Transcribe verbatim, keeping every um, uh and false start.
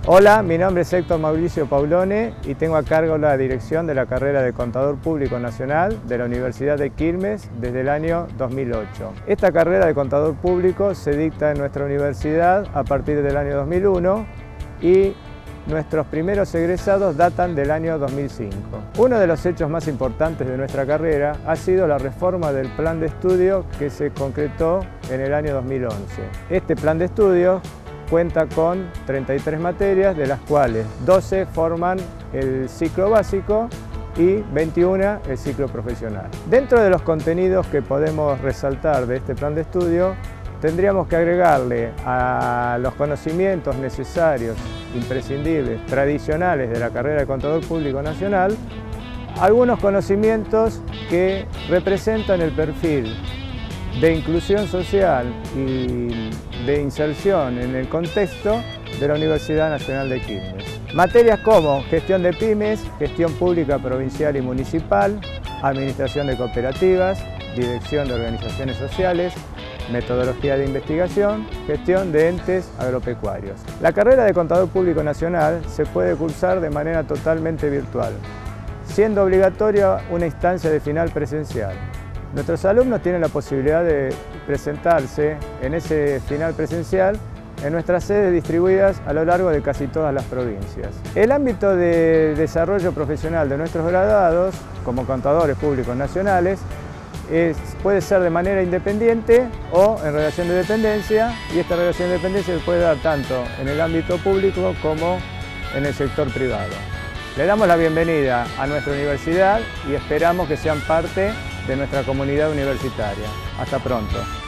Hola, mi nombre es Héctor Mauricio Paulone y tengo a cargo la dirección de la carrera de Contador Público Nacional de la Universidad de Quilmes desde el año dos mil ocho. Esta carrera de Contador Público se dicta en nuestra universidad a partir del año dos mil uno y nuestros primeros egresados datan del año dos mil cinco. Uno de los hechos más importantes de nuestra carrera ha sido la reforma del plan de estudio que se concretó en el año dos mil once. Este plan de estudio cuenta con treinta y tres materias, de las cuales doce forman el ciclo básico y veintiuna el ciclo profesional. Dentro de los contenidos que podemos resaltar de este plan de estudio, tendríamos que agregarle a los conocimientos necesarios, imprescindibles, tradicionales de la carrera de Contador Público Nacional, algunos conocimientos que representan el perfil de inclusión social y de inserción en el contexto de la Universidad Nacional de Quilmes. Materias como gestión de pymes, gestión pública provincial y municipal, administración de cooperativas, dirección de organizaciones sociales, metodología de investigación, gestión de entes agropecuarios. La carrera de Contador Público Nacional se puede cursar de manera totalmente virtual, siendo obligatoria una instancia de final presencial. Nuestros alumnos tienen la posibilidad de presentarse en ese final presencial en nuestras sedes distribuidas a lo largo de casi todas las provincias. El ámbito de desarrollo profesional de nuestros graduados, como contadores públicos nacionales, es, puede ser de manera independiente o en relación de dependencia, y esta relación de dependencia se puede dar tanto en el ámbito público como en el sector privado. Le damos la bienvenida a nuestra universidad y esperamos que sean parte de nuestra comunidad universitaria. Hasta pronto.